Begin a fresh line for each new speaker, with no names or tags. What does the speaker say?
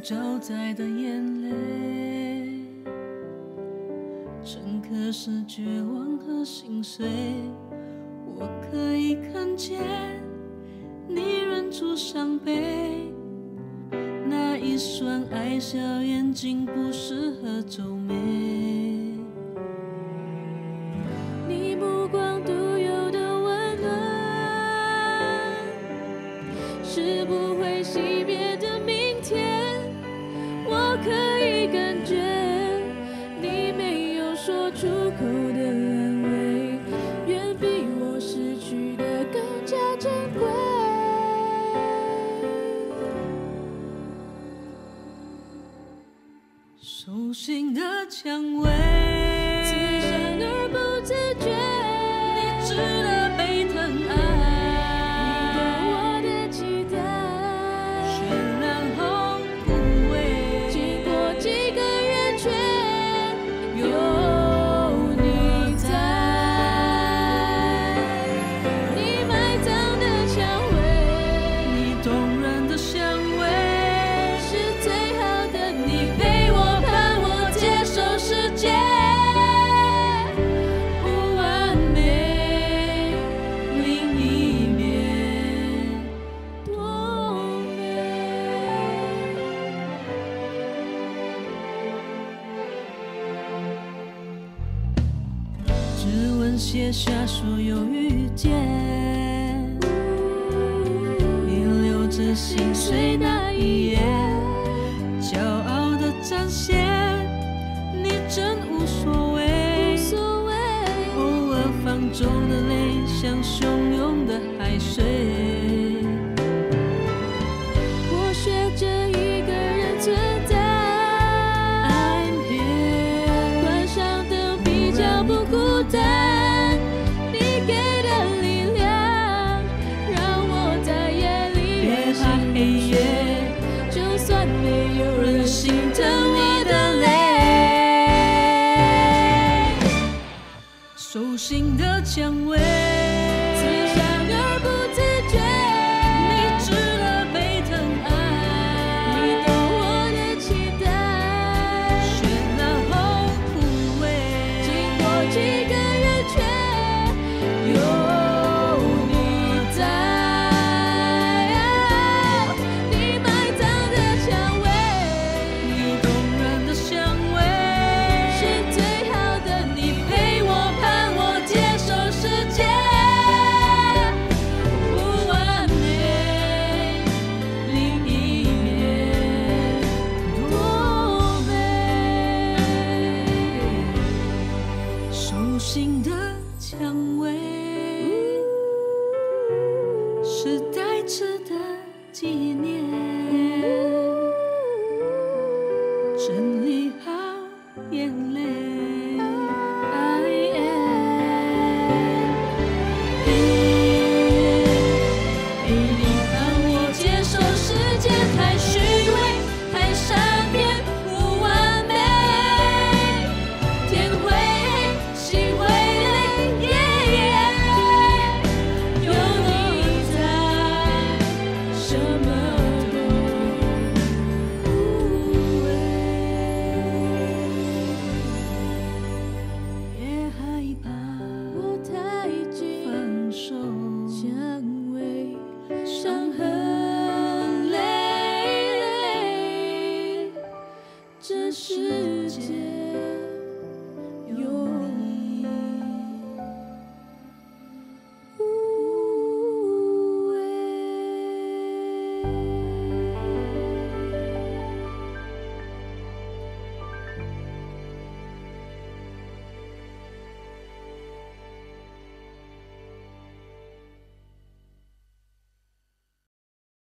招灾的眼泪，深刻是绝望和心碎。我可以看见你忍住伤悲，那一双爱笑眼睛不适合皱眉。你目光独有的温暖，是不会熄灭的明天。我可以感觉你没有说出口的安慰，远比我失去的更加珍贵。手心的蔷薇，自然而不自觉，你值得被疼爱。你懂我的期待，绚烂后枯萎，经过几个圆圈，有你在。你埋葬的蔷薇，你动人的香味，是最好的你陪我。世界不完美，另一面多美。指纹写下所有遇见，你留着心碎那一页，骄傲的展现。真无所谓，偶尔放纵的泪像汹涌的海水。我学着一个人存在 ，I'm here， 关上灯比较不孤单。你给的力量，让我在夜里别怕黑夜，就算没有人心疼你的泪。手心的蔷薇，自然而不自觉，你值得被疼爱。你懂我的期待，绚烂后枯萎，经过几个圆圈，有你在。你埋葬的蔷薇，你动人的香味，是最好的你陪我。手心的蔷薇，是带刺的纪念，真理。